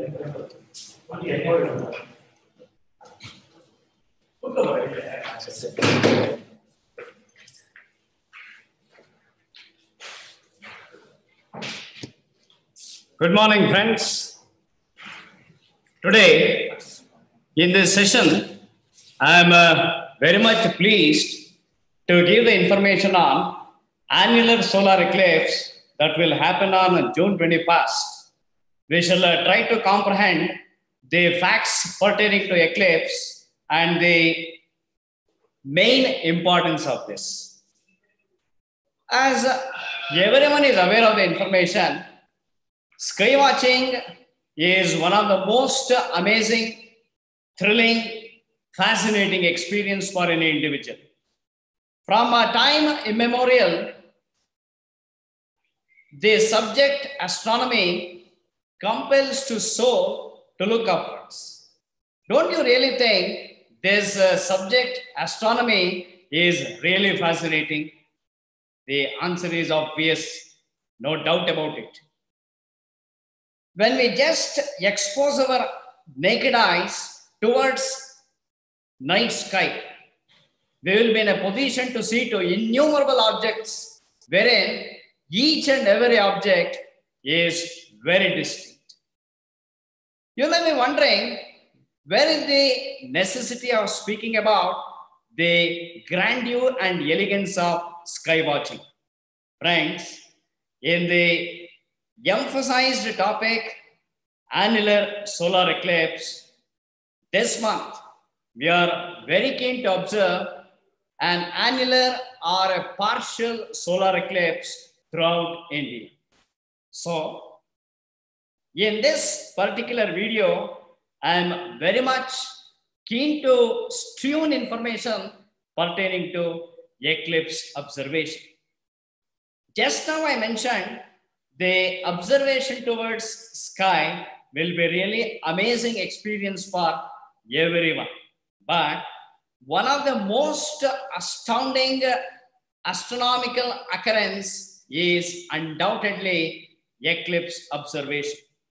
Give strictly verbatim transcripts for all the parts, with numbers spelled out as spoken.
Good morning, friends. Today, in this session, I am uh, very much pleased to give the information on annular solar eclipse that will happen on June twenty-first. We shall uh, try to comprehend the facts pertaining to eclipse and the main importance of this. As uh, everyone is aware of the information, sky watching is one of the most amazing, thrilling, fascinating experience for any individual. From a time immemorial, the subject astronomy compels to soul to look upwards. Don't you really think this uh, subject astronomy is really fascinating? The answer is obvious, no doubt about it. When we just expose our naked eyes towards night sky, we will be in a position to see to innumerable objects wherein each and every object is very distinct. You may be wondering, where is the necessity of speaking about the grandeur and elegance of sky watching? Friends, in the emphasized topic, annular solar eclipse, this month, we are very keen to observe an annular or a partial solar eclipse throughout India. So, in this particular video, I am very much keen to tune information pertaining to eclipse observation. Just now I mentioned the observation towards sky will be really amazing experience for everyone. But one of the most astounding astronomical occurrence is undoubtedly eclipse observation.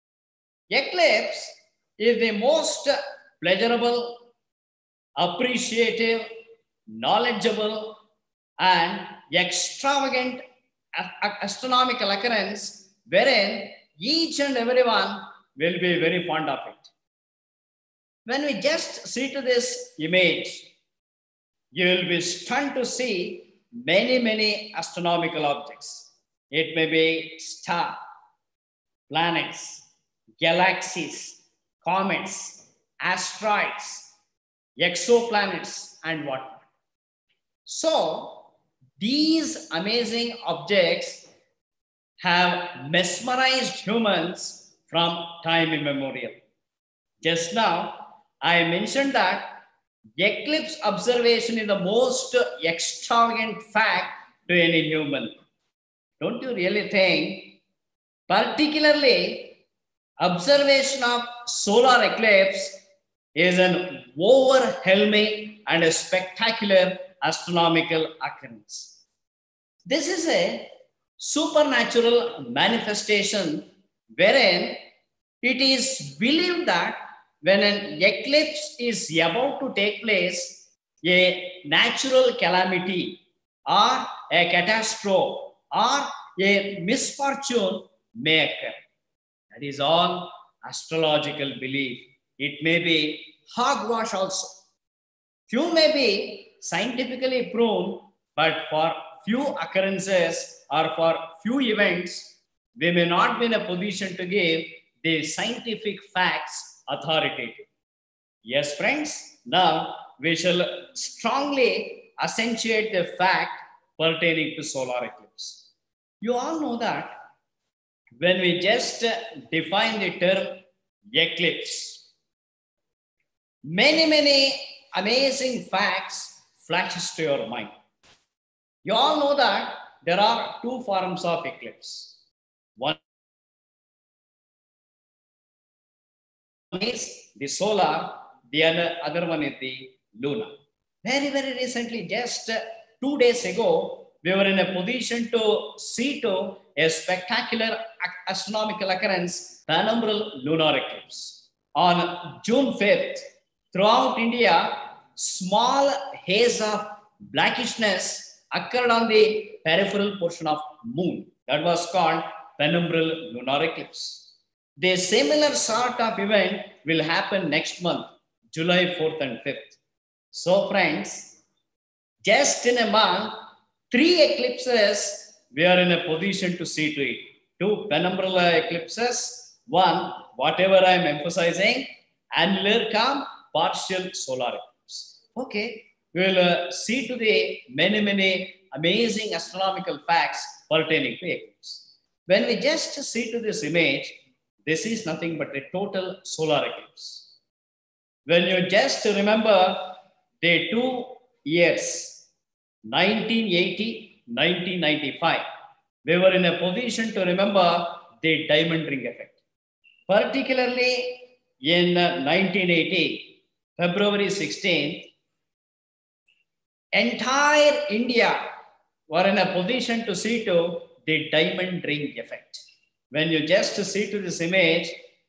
Eclipse is the most pleasurable, appreciative, knowledgeable, and extravagant astronomical occurrence wherein each and everyone will be very fond of it. When we just see to this image, you will be stunned to see many, many astronomical objects. It may be stars, planets, galaxies, comets, asteroids, exoplanets, and whatnot. So, these amazing objects have mesmerized humans from time immemorial. Just now, I mentioned that eclipse observation is the most extravagant fact to any human. Don't you really think? Particularly, observation of solar eclipse is an overwhelming and a spectacular astronomical occurrence. This is a supernatural manifestation wherein it is believed that when an eclipse is about to take place, a natural calamity or a catastrophe or a misfortune may occur. That is all astrological belief. It may be hogwash also. Few may be scientifically proven, but for few occurrences or for few events, we may not be in a position to give the scientific facts authoritative. Yes, friends, now we shall strongly accentuate the fact pertaining to solar eclipse. You all know that when we just define the term eclipse, many, many amazing facts flashes to your mind. You all know that there are two forms of eclipse. One is the solar, the other, other one is the lunar. Very, very recently, just two days ago, we were in a position to see to a spectacular astronomical occurrence, penumbral lunar eclipse. On June fifth, throughout India, small haze of blackishness occurred on the peripheral portion of moon. That was called penumbral lunar eclipse. The similar sort of event will happen next month, July fourth and fifth. So friends, just in a month, three eclipses we are in a position to see to it. Two penumbral eclipses, one, whatever I am emphasizing, annular cum, partial solar eclipse. Okay, we will uh, see to the many, many amazing astronomical facts pertaining to eclipse. When we just see to this image, this is nothing but a total solar eclipse. When you just remember the two years, nineteen eighty, nineteen ninety-five, we were in a position to remember the diamond ring effect. Particularly in nineteen eighty, February sixteenth, entire India were in a position to see to the diamond ring effect. When you just see to this image,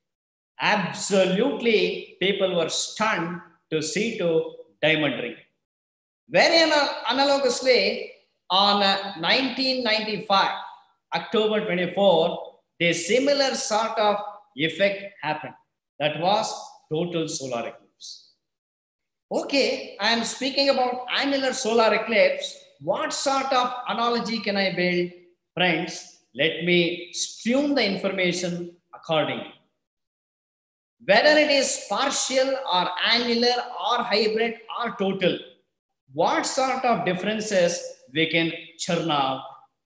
absolutely people were stunned to see to diamond ring. Very analogously, on nineteen ninety-five, October twenty-fourth, the similar sort of effect happened. That was total solar eclipse. Okay, I am speaking about annular solar eclipse. What sort of analogy can I build? Friends, let me stream the information accordingly. Whether it is partial or annular or hybrid or total, what sort of differences we can churn out?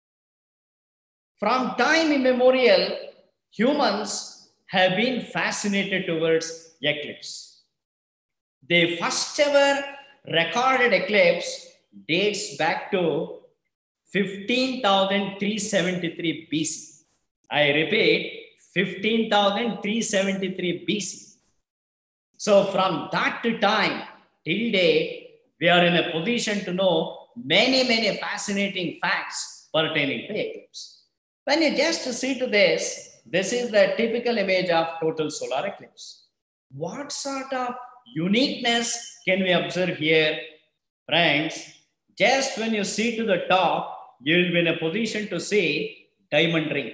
From time immemorial, humans have been fascinated towards eclipse. The first ever recorded eclipse dates back to fifteen thousand three hundred seventy-three B C. I repeat, fifteen thousand three hundred seventy-three B C. So from that time till date, we are in a position to know many, many fascinating facts pertaining to eclipse. When you just see to this, this is the typical image of total solar eclipse. What sort of uniqueness can we observe here? Friends, just when you see to the top, you will be in a position to see diamond ring.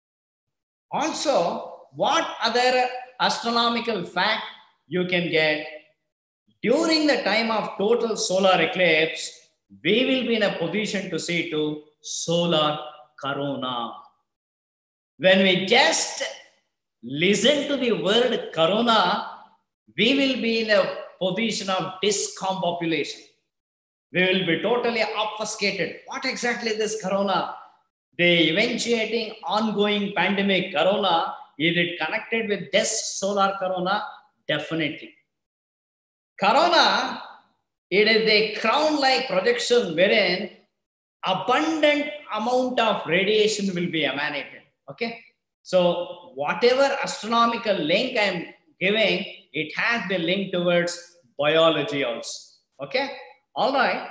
Also, what other astronomical fact you can get? During the time of total solar eclipse, we will be in a position to see to solar corona. When we just listen to the word corona, we will be in a position of discombobulation. We will be totally obfuscated. What exactly is this corona? The eventuating ongoing pandemic corona, is it connected with this solar corona? Definitely. Corona, it is a crown-like projection wherein abundant amount of radiation will be emanated. Okay. So whatever astronomical link I am giving, it has the link towards biology also. Okay. All right.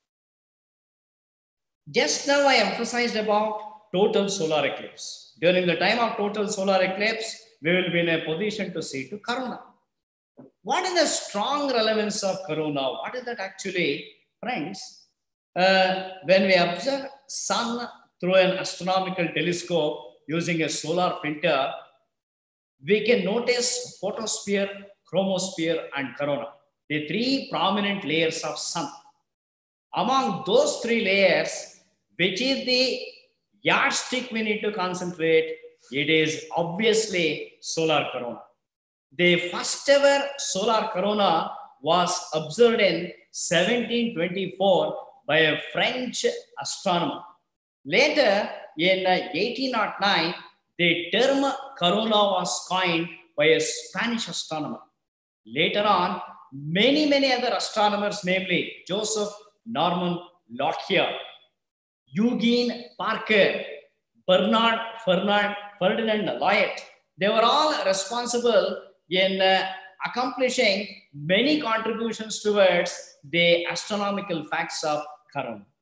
Just now I emphasized about total solar eclipse. During the time of total solar eclipse, we will be in a position to see to corona. What is the strong relevance of corona? What is that actually? Friends, uh, when we observe sun through an astronomical telescope using a solar filter, we can notice photosphere, chromosphere, and corona, the three prominent layers of sun. Among those three layers, which is the yardstick we need to concentrate, it is obviously solar corona. The first ever solar corona was observed in seventeen twenty-four by a French astronomer. Later, in eighteen oh nine, the term corona was coined by a Spanish astronomer. Later on, many, many other astronomers, namely Joseph Norman Lockyer, Eugene Parker, Bernard Fernand, Ferdinand Lyot, they were all responsible in uh, accomplishing many contributions towards the astronomical facts of corona.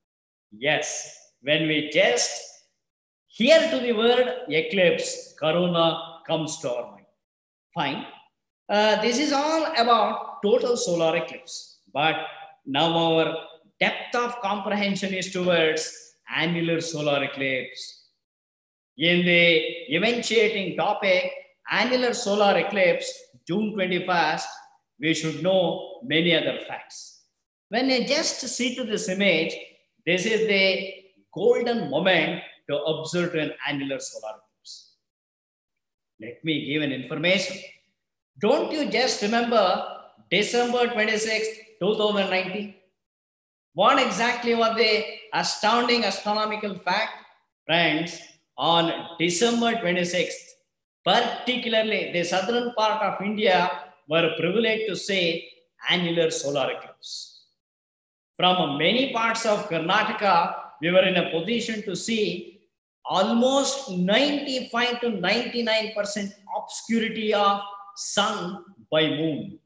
Yes, when we just hear to the word eclipse, corona comes to our mind. Fine. Uh, this is all about total solar eclipse. But now our depth of comprehension is towards annular solar eclipse. In the eventuating topic, annular solar eclipse, June twenty-first, we should know many other facts. When I just see to this image, this is the golden moment to observe an annular solar eclipse. Let me give an information. Don't you just remember December twenty-sixth, two thousand nineteen? What exactly was the astounding astronomical fact? Friends, on December twenty-sixth, particularly the southern part of India were privileged to see annular solar eclipse. From many parts of Karnataka, we were in a position to see almost ninety-five to ninety-nine percent obscurity of sun by moon.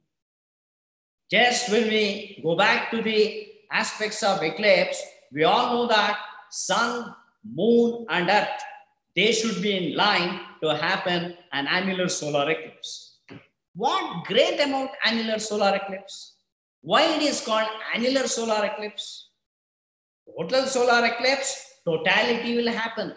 Just when we go back to the aspects of eclipse, we all know that sun, moon, and earth, they should be in line to happen an annular solar eclipse. What great amount annular solar eclipse? Why it is called annular solar eclipse? Total solar eclipse, totality will happen.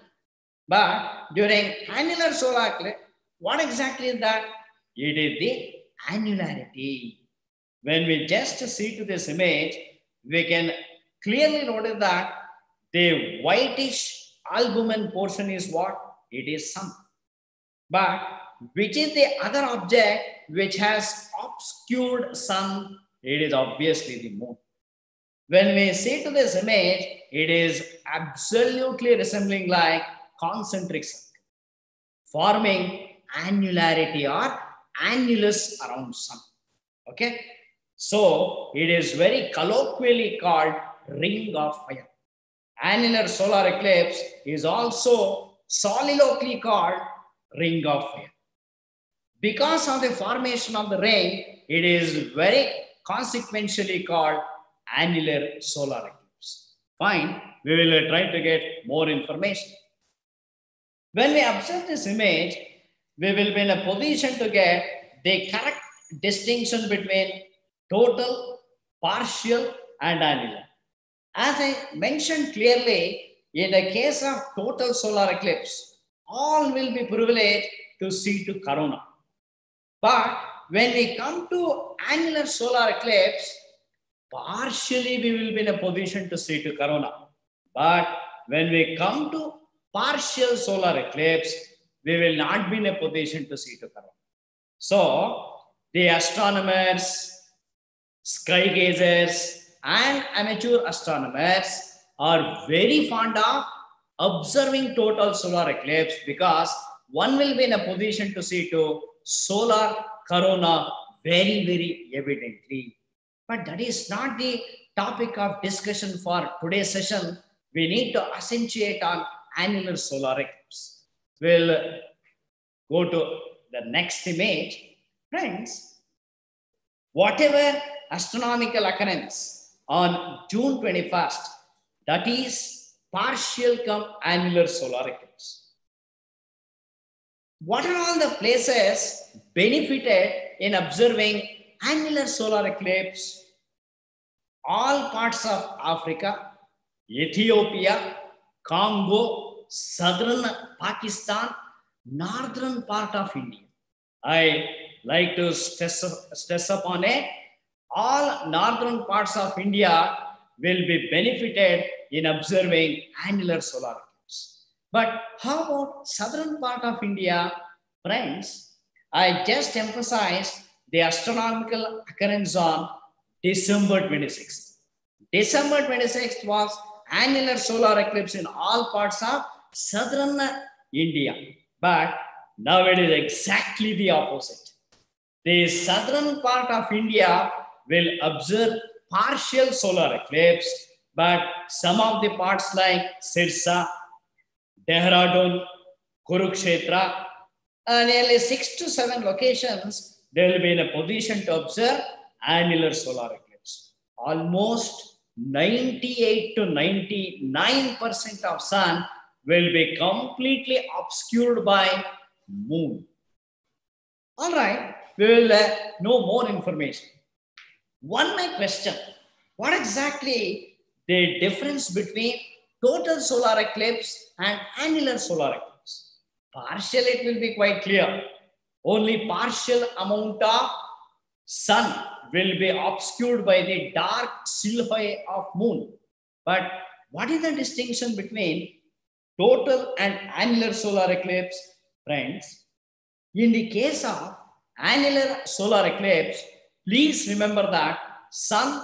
But during annular solar eclipse, what exactly is that? It is the annularity. When we just see to this image, we can clearly notice that the whitish albumen portion is what? It is sun. But which is the other object which has obscured sun? It is obviously the moon. When we see to this image, it is absolutely resembling like concentric circle, forming annularity or annulus around sun. Okay? So, it is very colloquially called ring of fire. Annular solar eclipse is also soliloquially called ring of fire. Because of the formation of the ring, it is very consequentially called annular solar eclipse. Fine, we will try to get more information. When we observe this image, we will be in a position to get the correct distinction between total, partial, and annular. As I mentioned clearly, in the case of total solar eclipse, all will be privileged to see to corona. But when we come to annular solar eclipse, partially we will be in a position to see to corona. But when we come to partial solar eclipse, we will not be in a position to see to corona. So, the astronomers, sky gazers, and amateur astronomers are very fond of observing total solar eclipse because one will be in a position to see to solar corona very, very evidently. But that is not the topic of discussion for today's session. We need to accentuate on annular solar eclipse. We'll go to the next image. Friends, whatever astronomical occurrence on June twenty-first, that is partial cum annular solar eclipse. What are all the places benefited in observing annular solar eclipse? All parts of Africa, Ethiopia, Congo, southern Pakistan, northern part of India. I like to stress, stress upon it. All northern parts of India will be benefited in observing annular solar eclipse. But how about southern part of India? Friends, I just emphasized the astronomical occurrence on December twenty-sixth. December twenty-sixth was annular solar eclipse in all parts of southern India. But now it is exactly the opposite. The southern part of India will observe partial solar eclipse, but some of the parts like Sirsa, Dehradun, Kurukshetra, uh, nearly six to seven locations, they will be in a position to observe annular solar eclipse. Almost ninety-eight to ninety-nine percent of sun will be completely obscured by moon. All right, we will uh, know more information. One my question, what exactly the difference between total solar eclipse and annular solar eclipse? Partial, it will be quite clear. Only partial amount of sun will be obscured by the dark silhouette of moon. But what is the distinction between total and annular solar eclipse, friends? In the case of annular solar eclipse, please remember that sun,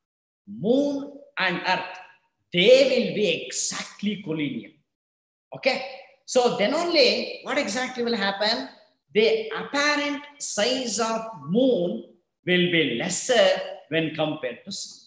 moon, and earth, they will be exactly collinear. Okay? So then only what exactly will happen? The apparent size of moon will be lesser when compared to sun.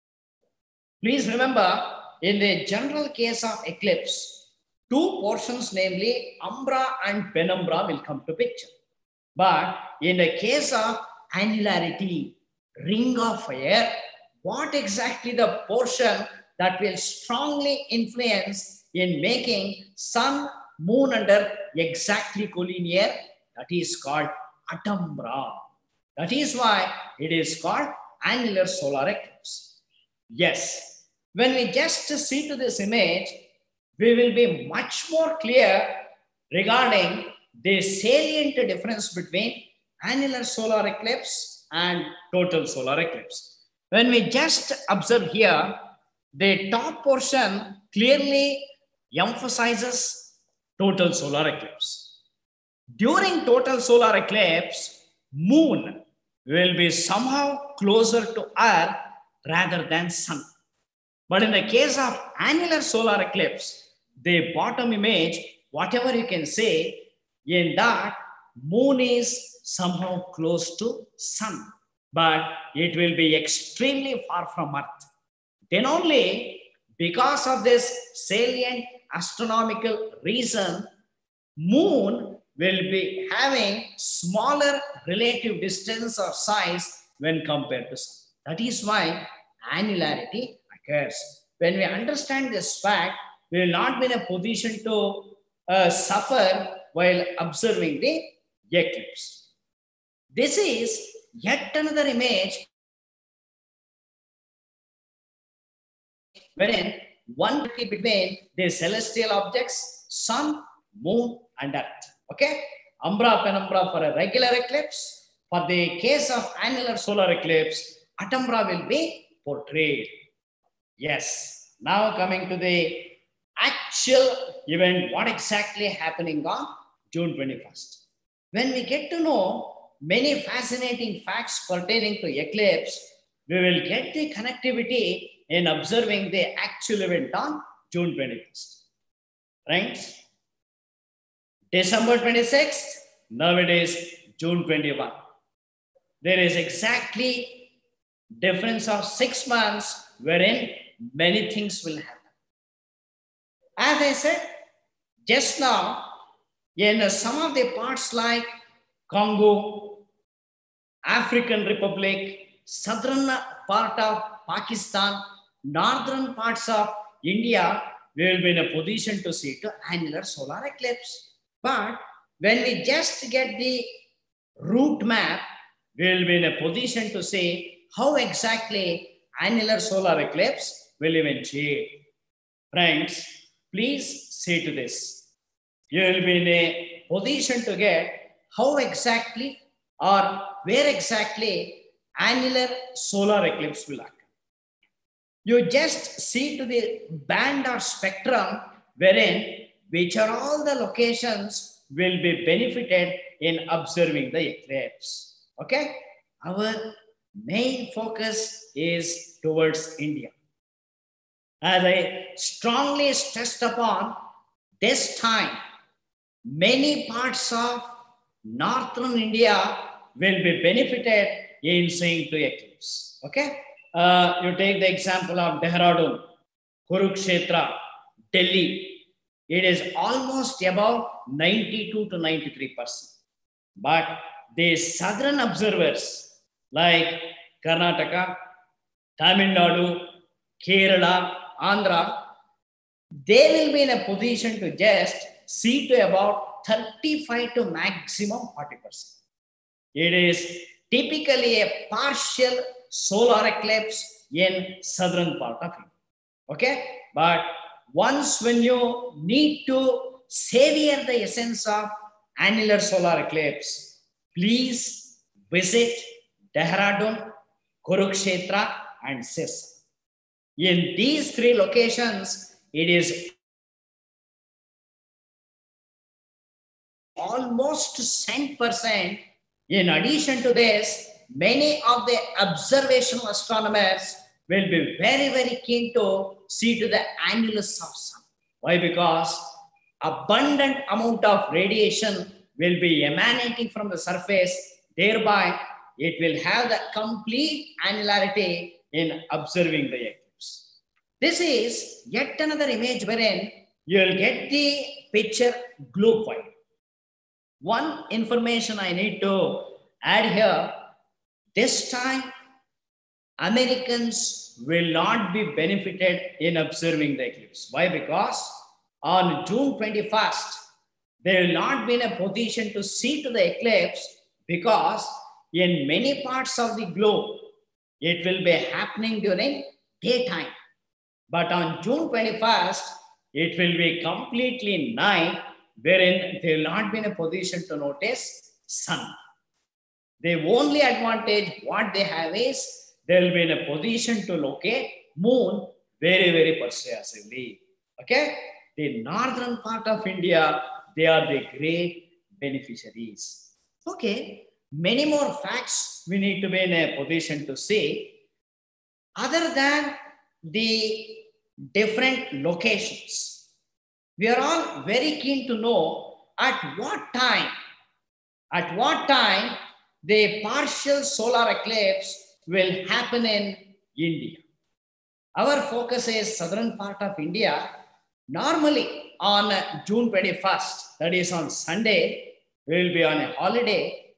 Please remember, in the general case of eclipse, two portions, namely umbra and penumbra, will come to picture. But in the case of annularity, ring of fire, what exactly the portion that will strongly influence in making sun, moon, and earth exactly collinear? That is called atumbra. That is why it is called annular solar eclipse. Yes, when we just see to this image, we will be much more clear regarding the salient difference between annular solar eclipse and total solar eclipse. When we just observe here, the top portion clearly emphasizes total solar eclipse. During total solar eclipse, moon will be somehow closer to earth rather than sun. But in the case of annular solar eclipse, the bottom image, whatever you can say, in that moon is somehow close to sun, but it will be extremely far from earth. Then only because of this salient astronomical reason, moon will be having smaller relative distance or size when compared to sun. That is why annularity occurs. When we understand this fact, we will not be in a position to uh, suffer while observing the eclipse. This is yet another image wherein one between the celestial objects, sun, moon, and earth. Okay? Umbra, penumbra for a regular eclipse. For the case of annular solar eclipse, atumbra will be portrayed. Yes. Now coming to the actual event, what exactly happening on June twenty-first. When we get to know many fascinating facts pertaining to eclipse, we will get the connectivity in observing the actual event on June twenty-first. Friends, December twenty-sixth, nowadays June twenty-first. There is exactly difference of six months wherein many things will happen. As I said just now, in some of the parts like Congo, African Republic, southern part of Pakistan, northern parts of India, we will be in a position to see the annular solar eclipse. But when we just get the route map, we will be in a position to see how exactly annular solar eclipse will eventuate. Friends, please see to this. You will be in a position to get how exactly or where exactly annular solar eclipse will occur. You just see to the band or spectrum wherein which are all the locations will be benefited in observing the eclipse. Okay? Our main focus is towards India. As I strongly stressed upon, this time, many parts of northern India will be benefited in seeing the eclipse. Okay? Uh, you take the example of Dehradun, Kurukshetra, Delhi. It is almost above ninety-two to ninety-three percent. But the southern observers like Karnataka, Tamil Nadu, Kerala, Andhra, they will be in a position to just see to about thirty-five to maximum forty percent. It is typically a partial solar eclipse in southern part of India. Okay, but once when you need to savor the essence of annular solar eclipse, please visit Dehradun, Kurukshetra, and Sirsa. In these three locations, it is almost ten percent. In addition to this, many of the observational astronomers will be very, very keen to see to the annulus of sun. Why? Because abundant amount of radiation will be emanating from the surface. Thereby, it will have the complete annularity in observing the eclipse. This is yet another image wherein you will get the picture globe-wide. One information I need to add here, this time Americans will not be benefited in observing the eclipse. Why? Because on June twenty-first, they will not be in a position to see to the eclipse because in many parts of the globe, it will be happening during daytime. But on June twenty-first, it will be completely night, wherein they will not be in a position to notice sun. The only advantage what they have is they will be in a position to locate moon very, very persuasively. Okay? The northern part of India, they are the great beneficiaries. Okay, many more facts we need to be in a position to see. Other than the different locations, we are all very keen to know at what time, at what time the partial solar eclipse will happen in India. Our focus is southern part of India. Normally on June twenty-first, that is on Sunday, we will be on a holiday.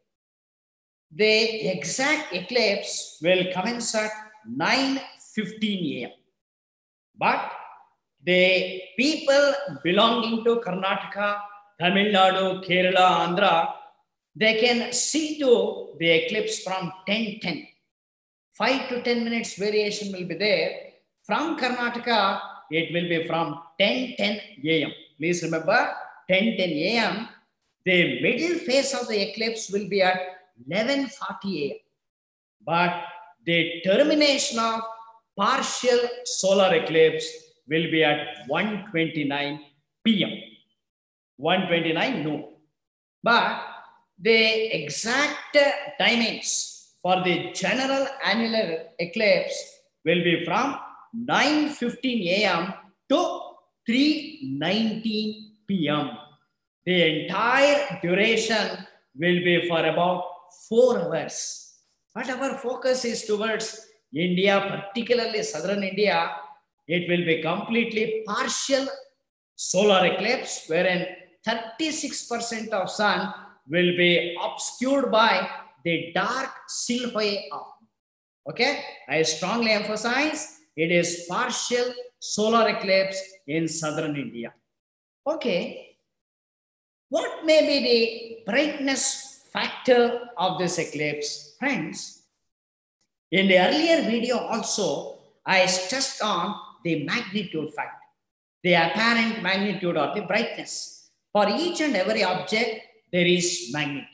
The exact eclipse will commence at nine fifteen a m But the people belonging to Karnataka, Tamil Nadu, Kerala, Andhra, they can see to the eclipse from ten ten. five to ten minutes variation will be there. From Karnataka, it will be from ten ten a m Please remember, ten ten a m The middle phase of the eclipse will be at eleven forty a m But the termination of partial solar eclipse will be at one twenty-nine p m one twenty-nine noon. But the exact timings for the general annular eclipse will be from nine fifteen a m to three nineteen p m The entire duration will be for about four hours. But our focus is towards India, particularly southern India. It will be completely partial solar eclipse, wherein thirty-six percent of sun will be obscured by the dark silhouette of. Okay, I strongly emphasize it is partial solar eclipse in southern India. Okay, what may be the brightness factor of this eclipse? Friends, in the earlier video also, I stressed on the magnitude factor, the apparent magnitude or the brightness. For each and every object, there is magnitude.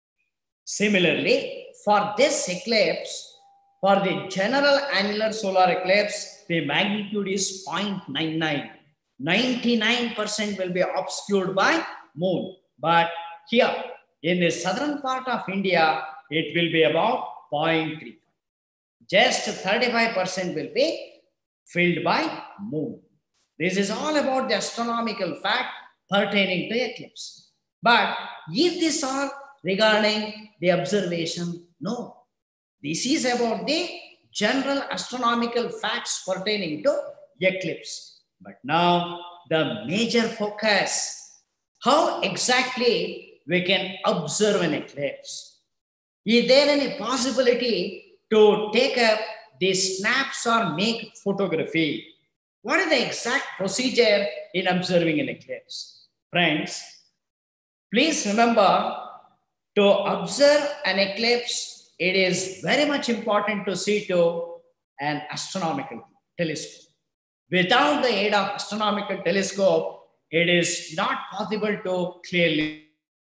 Similarly, for this eclipse, for the general annular solar eclipse, the magnitude is zero point nine nine. ninety-nine percent will be obscured by moon. But here, in the southern part of India, it will be about zero point three. Just thirty-five percent will be filled by moon. This is all about the astronomical fact pertaining to eclipse. But is this all regarding the observation? No. This is about the general astronomical facts pertaining to eclipse. But now the major focus, how exactly we can observe an eclipse? Is there any possibility to take up they snaps or make photography. What is the exact procedure in observing an eclipse? Friends, please remember, to observe an eclipse, it is very much important to see to an astronomical telescope. Without the aid of astronomical telescope, it is not possible to clearly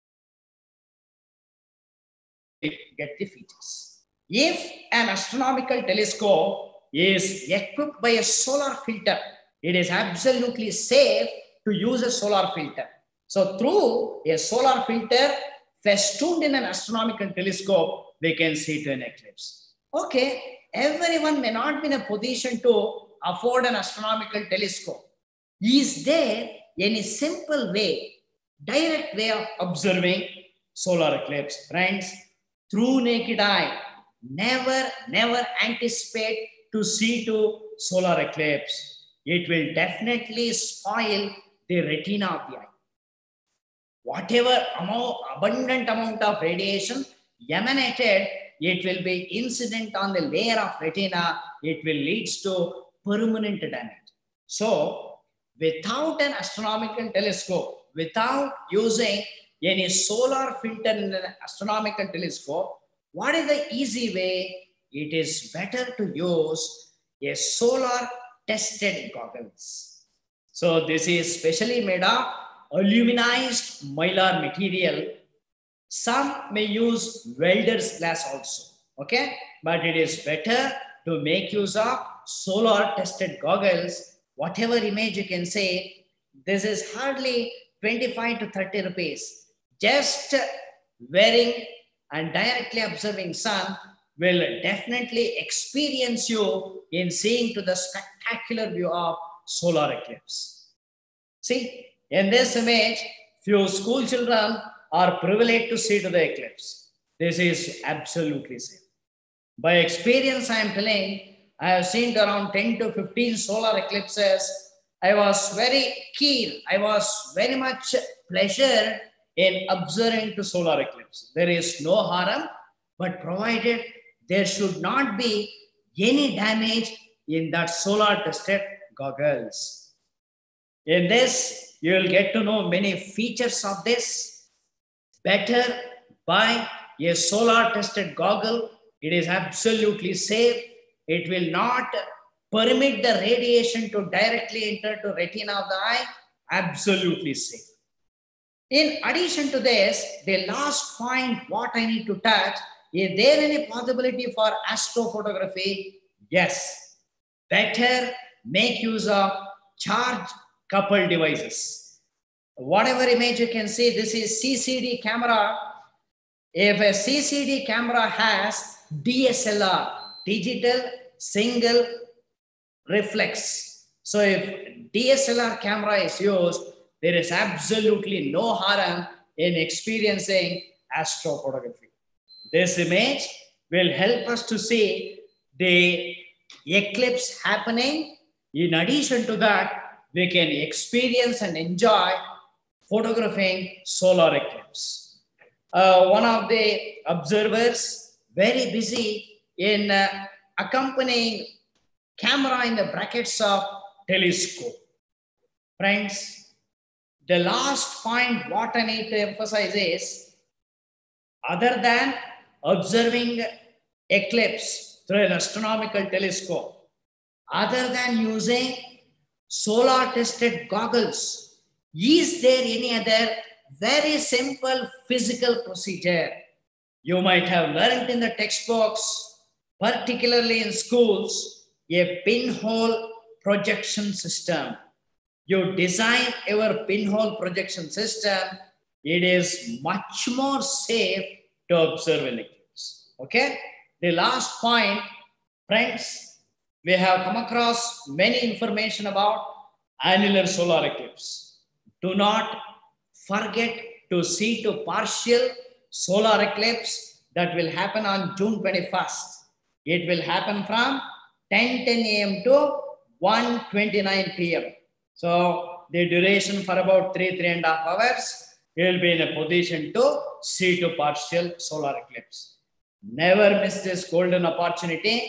get the features. If an astronomical telescope is equipped by a solar filter, it is absolutely safe to use a solar filter. So through a solar filter festooned in an astronomical telescope, we can see to an eclipse. Okay, everyone may not be in a position to afford an astronomical telescope. Is there any simple way, direct way of observing solar eclipse? Friends, through naked eye, never, never anticipate to see to solar eclipse. It will definitely spoil the retina of the eye. Whatever amount, abundant amount of radiation emanated, it will be incident on the layer of retina. It will lead to permanent damage. So, without an astronomical telescope, without using any solar filter in an astronomical telescope, what is the easy way? It is better to use a solar tested goggles. So this is specially made of aluminized mylar material. Some may use welder's glass also, okay? But it is better to make use of solar tested goggles. Whatever image you can say, this is hardly twenty-five to thirty rupees. Just wearing and directly observing sun will definitely experience you in seeing to the spectacular view of solar eclipse. See, in this image, few school children are privileged to see to the eclipse. This is absolutely safe. By experience, I am telling, I have seen around ten to fifteen solar eclipses. I was very keen. I was very much pleasure in observing to solar eclipse. There is no harm, but provided there should not be any damage in that solar tested goggles. In this, you will get to know many features of this. Better buy a solar tested goggle. It is absolutely safe. It will not permit the radiation to directly enter to retina of the eye. Absolutely safe. In addition to this, the last point what I need to touch, is there any possibility for astrophotography? Yes. Better make use of charge coupled devices. Whatever image you can see, this is C C D camera. If a C C D camera has D S L R, digital single reflex. So if D S L R camera is used, there is absolutely no harm in experiencing astrophotography. This image will help us to see the eclipse happening. In addition to that, we can experience and enjoy photographing solar eclipse. Uh, one of the observers, very busy in uh, accompanying camera in the brackets of telescope. Friends, the last point what I need to emphasize is, other than observing eclipse through an astronomical telescope, other than using solar tested goggles, is there any other very simple physical procedure you might have learned in the textbooks, particularly in schools? A pinhole projection system. You design your pinhole projection system, it is much more safe to observe an eclipse. Okay? The last point, friends, we have come across many information about annular solar eclipse. Do not forget to see to partial solar eclipse that will happen on June twenty-first. It will happen from ten ten A M to one twenty-nine P M So the duration for about three, three and a half hours, you will be in a position to see to partial solar eclipse. Never miss this golden opportunity.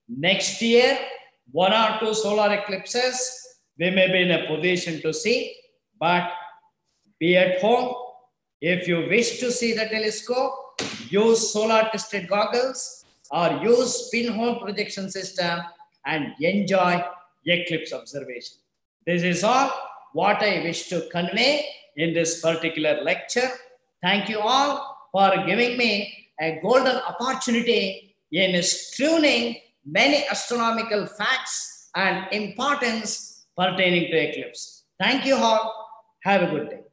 Next year, one or two solar eclipses, we may be in a position to see, but be at home. If you wish to see the telescope, use solar tested goggles or use pinhole projection system and enjoy eclipse observation. This is all what I wish to convey in this particular lecture. Thank you all for giving me a golden opportunity in tuning many astronomical facts and importance pertaining to eclipse. Thank you all. Have a good day.